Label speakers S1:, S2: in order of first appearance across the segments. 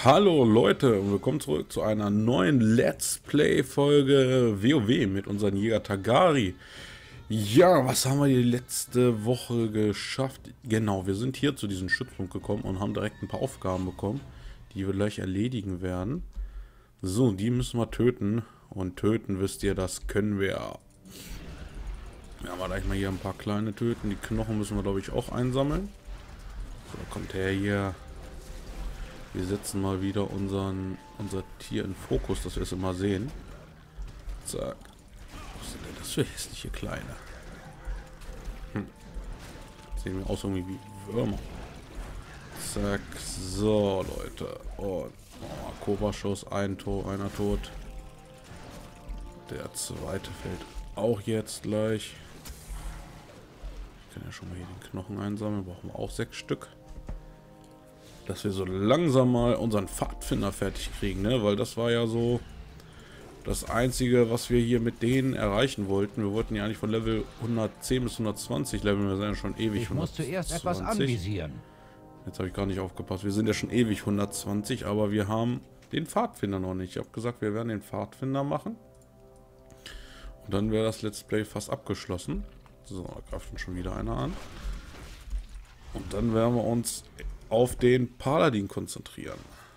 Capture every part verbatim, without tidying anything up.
S1: Hallo Leute und willkommen zurück zu einer neuen Let's Play Folge WoW mit unserem Jäger Tagari. Ja, was haben wir die letzte Woche geschafft? Genau, wir sind hier zu diesem Stützpunkt gekommen und haben direkt ein paar Aufgaben bekommen, die wir gleich erledigen werden. So, die müssen wir töten und töten, wisst ihr, das können wir. Ja, aber gleich mal hier ein paar kleine töten. Die Knochen müssen wir, glaube ich, auch einsammeln. So, kommt her hier. Wir setzen mal wieder unseren, unser Tier in Fokus, dass wir es immer sehen. Zack. Was sind denn das für hässliche Kleine? Hm. Sehen wir aus irgendwie wie Würmer. Zack. So, Leute. Und oh, Kobra-Schuss, ein Tor, einer tot. Der zweite fällt auch jetzt gleich. Ich kann ja schon mal hier den Knochen einsammeln. Brauchen wir auch sechs Stück. Dass wir so langsam mal unseren Pfadfinder fertig kriegen, ne? Weil das war ja so das Einzige, was wir hier mit denen erreichen wollten. Wir wollten ja eigentlich von Level hundertzehn bis hundertzwanzig leveln. Wir sind ja schon ewig
S2: ich muss zuerst etwas anvisieren.
S1: Jetzt habe ich gar nicht aufgepasst. Wir sind ja schon ewig hundertzwanzig, aber wir haben den Pfadfinder noch nicht. Ich habe gesagt, wir werden den Pfadfinder machen. Und dann wäre das Let's Play fast abgeschlossen. So, da greift uns schon wieder einer an. Und dann werden wir uns auf den Paladin konzentrieren.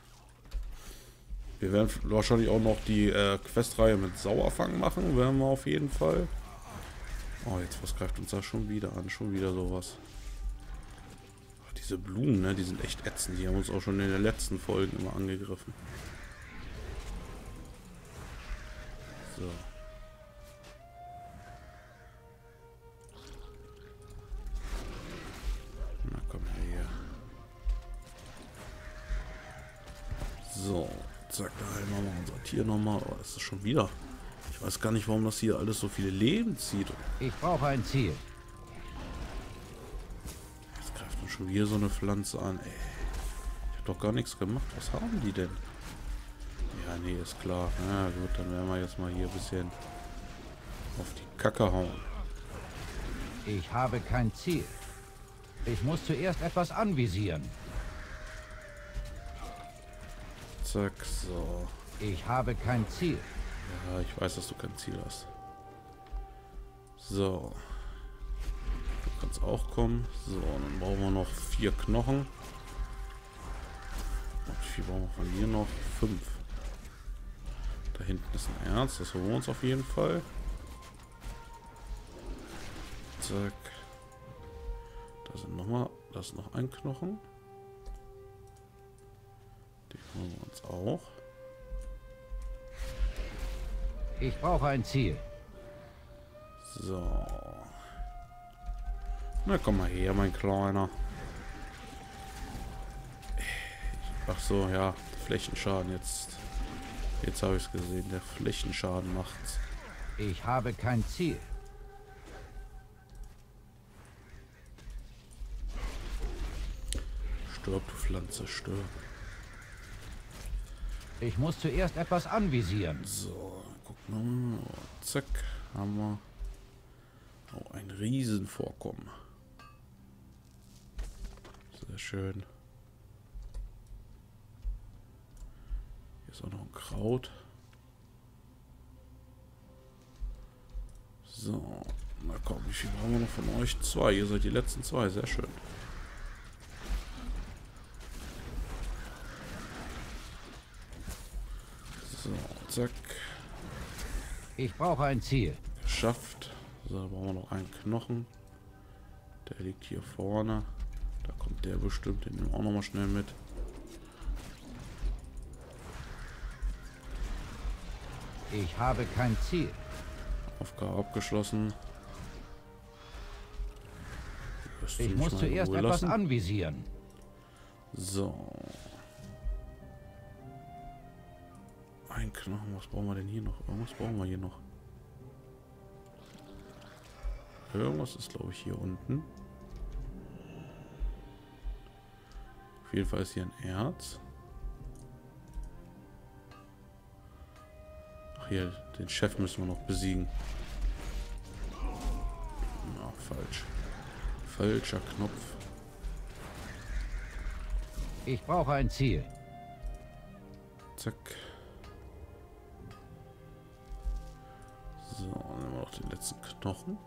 S1: Wir werden wahrscheinlich auch noch die äh, Questreihe mit Sauerfang machen, werden wir auf jeden Fall. Oh, jetzt was greift uns da schon wieder an, schon wieder sowas. Ach, diese Blumen, ne, die sind echt ätzend, die haben uns auch schon in den letzten Folgen immer angegriffen. So. Na komm her. So, zack, da heilen wir mal unser Tier nochmal. Oh, das ist schon wieder. Ich weiß gar nicht, warum das hier alles so viele Leben zieht.
S2: Ich brauche ein Ziel.
S1: Jetzt greift uns schon wieder so eine Pflanze an. Ey, ich habe doch gar nichts gemacht. Was haben die denn? Ja, nee, ist klar. Na gut, dann werden wir jetzt mal hier ein bisschen auf die Kacke hauen.
S2: Ich habe kein Ziel. Ich muss zuerst etwas anvisieren.
S1: Zack, so.
S2: Ich habe kein Ziel.
S1: Ja, ich weiß, dass du kein Ziel hast. So. Du kannst auch kommen. So, dann brauchen wir noch vier Knochen. Und wie viel brauchen wir von hier noch? Fünf. Da hinten ist ein Erz, das holen wir uns auf jeden Fall. Zack. Da sind noch mal, da ist noch ein Knochen. Die holen wir uns auch.
S2: Ich brauche ein Ziel.
S1: So. Na komm mal her, mein Kleiner. Ach so, ja, Flächenschaden jetzt. Jetzt habe ich es gesehen, der Flächenschaden macht's.
S2: Ich habe kein Ziel.
S1: Stirb, du Pflanze, stirb.
S2: Ich muss zuerst etwas anvisieren.
S1: So, gucken wir mal. Zack, haben wir. Oh, ein Riesenvorkommen. Sehr schön. Hier ist auch noch ein Kraut. So, na komm, wie viel brauchen wir noch von euch? Zwei, ihr seid die letzten zwei, sehr schön. So, zack.
S2: Ich brauche ein Ziel.
S1: Geschafft. So, da brauchen wir noch einen Knochen. Der liegt hier vorne. Da kommt der bestimmt. Den nehmen wir auch noch mal schnell mit.
S2: Ich habe kein Ziel.
S1: Aufgabe abgeschlossen.
S2: Ich muss zuerst etwas anvisieren.
S1: So. Ein Knochen. Was brauchen wir denn hier noch? Irgendwas brauchen wir hier noch. Irgendwas ist, glaube ich, hier unten. Auf jeden Fall ist hier ein Erz. Ach hier, den Chef müssen wir noch besiegen. Na, falsch. Falscher Knopf.
S2: Ich brauche ein Ziel.
S1: Zack. So, dann nehmen wir noch den letzten Knochen.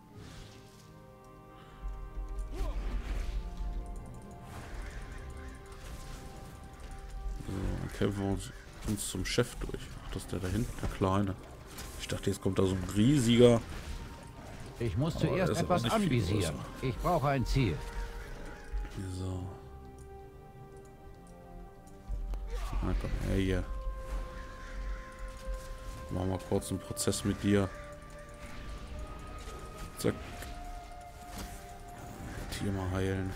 S1: So, dann kämpfen wir uns, uns zum Chef durch. Ach, das ist der da hinten, der Kleine. Ich dachte, jetzt kommt da so ein riesiger.
S2: Ich muss zuerst etwas anvisieren. Ich brauche ein Ziel.
S1: So. Na komm her hier. Machen wir kurz einen Prozess mit dir. Zack. Tier mal heilen.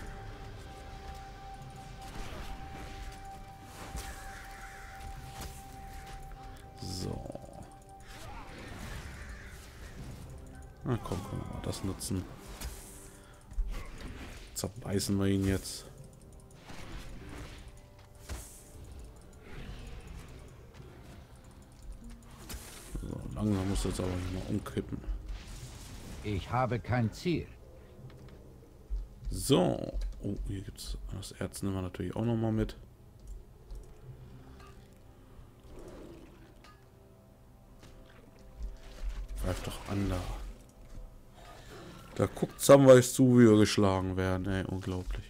S1: So. Na komm, können wir mal das nutzen. Zerbeißen wir ihn jetzt. So, langsam muss jetzt aber nicht mal umkippen.
S2: Ich habe kein Ziel.
S1: So. Oh, hier gibt es das Erz, nehmen wir natürlich auch noch mal mit. Greif doch an da. Da guckt Samwise zu, wie wir geschlagen werden. Ey, unglaublich.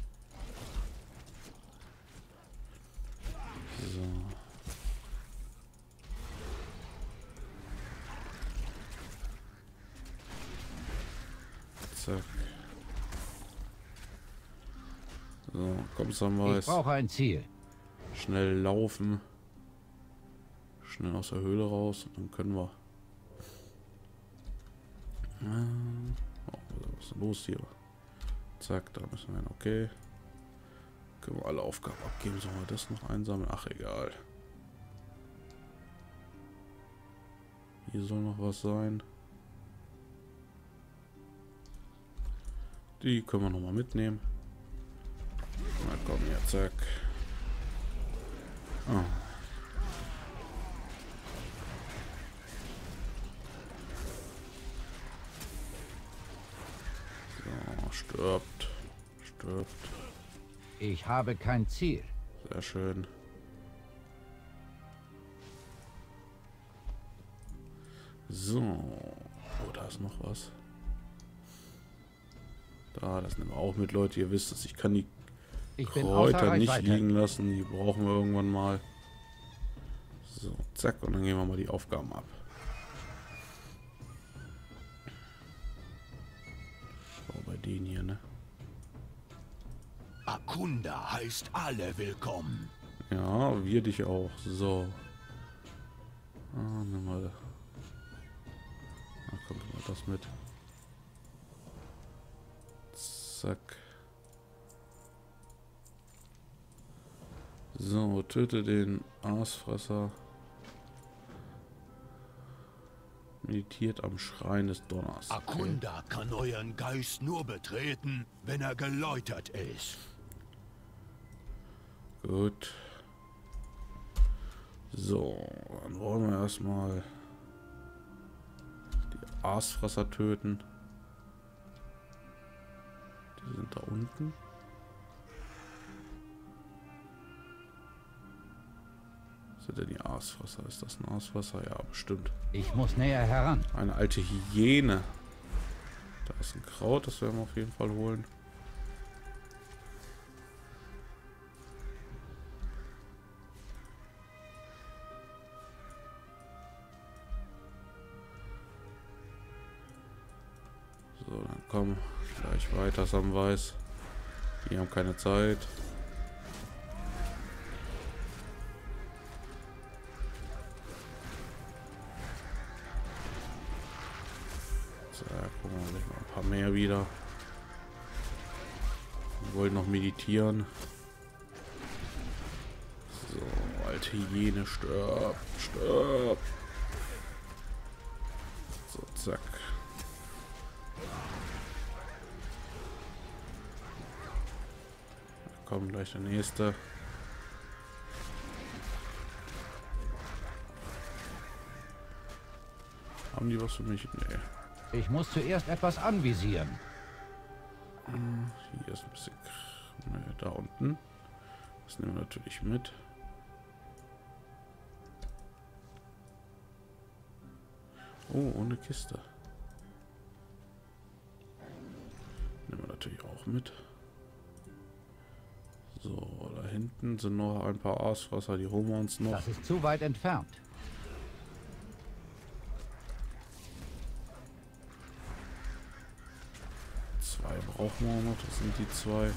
S1: So. Zack. So, komm Samwise.
S2: Ich brauche ein Ziel.
S1: Schnell laufen. Schnell aus der Höhle raus. Und dann können wir... Oh, was ist denn los hier? Zack, da müssen wir hin. Okay. Können wir alle Aufgaben abgeben. Sollen wir das noch einsammeln? Ach, egal. Hier soll noch was sein. Die können wir noch mal mitnehmen. Na komm, hier, zack. Ah. Stirbt. Stirbt.
S2: Ich habe kein Ziel.
S1: Sehr schön. So. Oh, da ist noch was. Da, das nehmen wir auch mit, Leute. Ihr wisst es, ich kann die
S2: Ich bin
S1: Kräuter nicht liegen lassen. Die brauchen wir irgendwann mal. So, zack. Und dann gehen wir mal die Aufgaben ab. Bei denen hier, ne?
S3: Akunda heißt alle willkommen.
S1: Ja, wir dich auch. So. Ah, nimm mal. Ach, komm, mal das mit. Zack. So, töte den Aasfresser. Meditiert am Schrein des Donners. Okay.
S3: Akunda kann euren Geist nur betreten, wenn er geläutert ist.
S1: Gut. So, dann wollen wir erstmal die Aasfresser töten. Die sind da unten. Sind denn die Aasfresser? Ist das ein Aasfresser? Ja, bestimmt.
S2: Ich muss näher heran.
S1: Eine alte Hyäne. Da ist ein Kraut, das werden wir auf jeden Fall holen. So, dann komm gleich weiter, Samwise. Die haben keine Zeit. Ja, gucken wir gleich mal ein paar mehr wieder. Wir wollen noch meditieren. So, alte Hyäne, stirb, stirb. So, zack. Da kommt gleich der nächste. Haben die was für mich? Nee.
S2: Ich muss zuerst etwas anvisieren.
S1: Hier ist ein bisschen... Ne, da unten. Das nehmen wir natürlich mit. Oh, ohne Kiste. Nehmen wir natürlich auch mit. So, da hinten sind noch ein paar Aasfresser, die holen wir uns noch.
S2: Das ist zu weit entfernt.
S1: Zwei brauchen wir noch, das sind die zwei.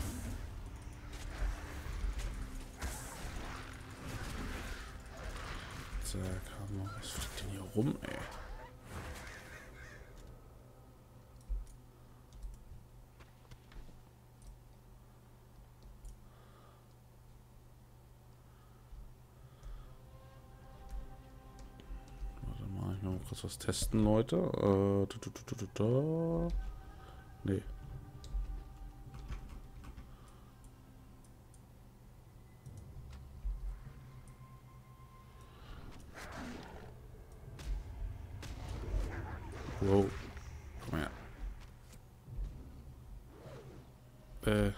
S1: Zack, haben wir. Was fliegt denn hier rum, ey? Warte mal, ich will mal kurz was testen, Leute. Äh, da, da, da, da, da. Nee. Wow. Komm her. Äh.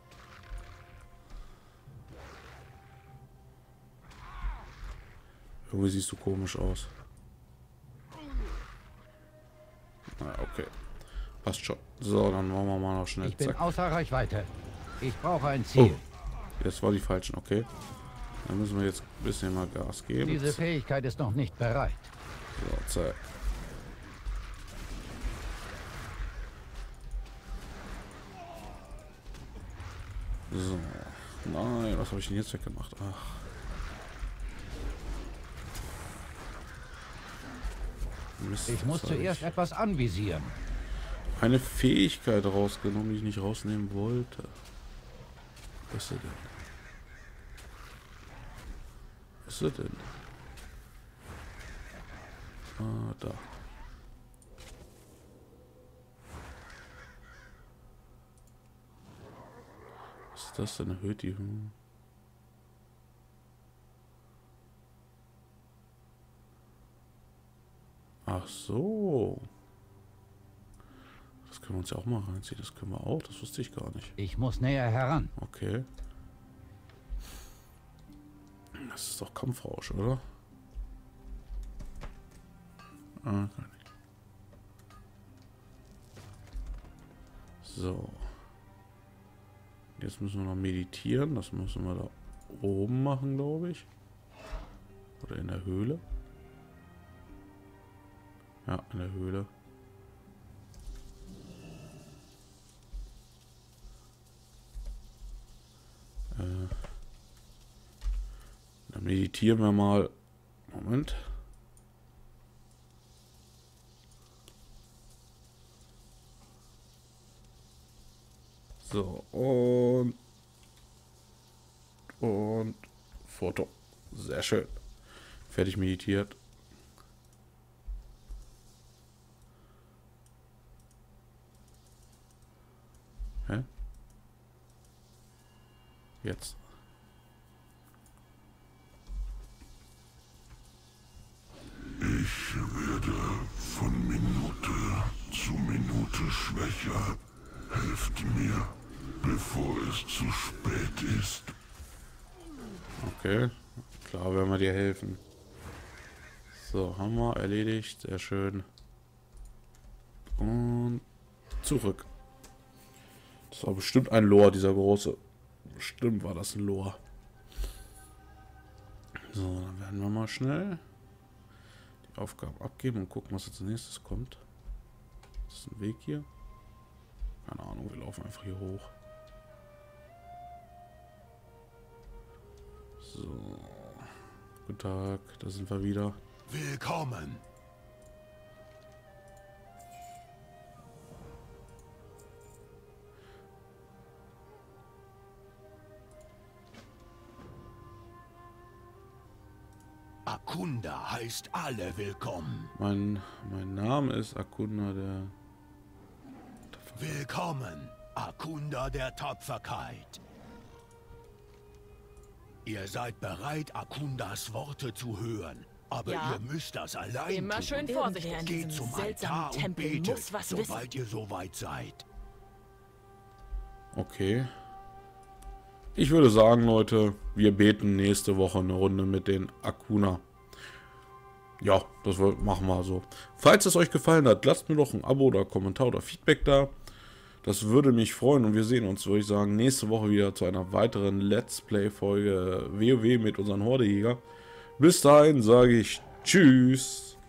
S1: Irgendwie siehst du komisch aus. Na, okay. Passt schon. So, dann machen wir mal noch schnell.
S2: Ich bin
S1: Zack.
S2: außer Reichweite. Ich brauche ein Ziel.
S1: Oh. Das war die falschen, okay. Dann müssen wir jetzt ein bisschen mal Gas geben.
S2: Diese Fähigkeit ist noch nicht bereit.
S1: So, zack. So. Nein, was habe ich denn jetzt weggemacht? Ach. Mist,
S2: Ich muss zuerst
S1: ich
S2: etwas anvisieren.
S1: eine Fähigkeit rausgenommen, die ich nicht rausnehmen wollte. Was ist sie denn? Was ist sie denn? Ah, da. Was ist das denn? Erhöht die Höhe? Ach so. Das können wir uns ja auch mal reinziehen. Das können wir auch. Das wusste ich gar nicht.
S2: Ich muss näher heran.
S1: Okay. Das ist doch Kampfrausch, oder? Ah, gar nicht. So. Jetzt müssen wir noch meditieren. Das müssen wir da oben machen, glaube ich. Oder in der Höhle. Ja, in der Höhle. Äh, dann meditieren wir mal. Moment. So, und und Foto. Sehr schön. Fertig meditiert. Hä? Jetzt.
S4: Ich werde von Minute zu Minute schwächer. Helft mir, bevor es zu spät ist.
S1: Okay. Klar, werden wir dir helfen. So, haben wir erledigt. Sehr schön. Und zurück. Das war bestimmt ein Lore, dieser große. Bestimmt war das ein Lore. So, dann werden wir mal schnell die Aufgaben abgeben und gucken, was als nächstes kommt. Das ist ein Weg hier. Keine Ahnung, wir laufen einfach hier hoch. So. Guten Tag, da sind wir wieder.
S3: Willkommen. Akunda heißt alle willkommen.
S1: Mein, mein Name ist Akunda der...
S3: Willkommen, Akunda der Tapferkeit. Ihr seid bereit, Akundas Worte zu hören. Aber
S5: Ja.
S3: ihr müsst das allein
S5: Immer
S3: tun.
S5: schön
S6: Irgendwer
S5: vorsichtig.
S6: in
S3: Geht
S6: diesem
S3: zum
S6: seltsamen
S3: Altar und
S6: Tempel
S3: betet,
S6: muss was wissen.
S3: sobald ihr soweit seid.
S1: Okay. Ich würde sagen, Leute, wir beten nächste Woche eine Runde mit den Akuna. ja, das machen wir so. Falls es euch gefallen hat, lasst mir doch ein Abo oder Kommentar oder Feedback da. Das würde mich freuen und wir sehen uns, würde ich sagen, nächste Woche wieder zu einer weiteren Let's Play-Folge WoW mit unseren Hordejäger. Bis dahin sage ich Tschüss.